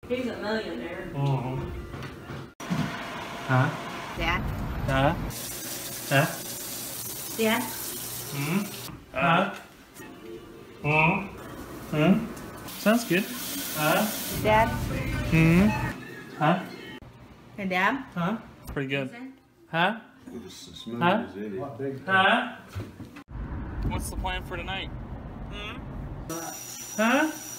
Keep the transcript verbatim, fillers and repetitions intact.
He's a millionaire. Mm-hmm. Huh? Dad? Huh? Huh? Dad? Hmm? Huh? Hmm? Hmm? Sounds good. Huh? Dad? Hmm? Huh? Hey, Dad? Huh? Pretty good. Huh? It's as smooth Huh? as any. Huh? What's the plan for tonight? Hmm? Huh?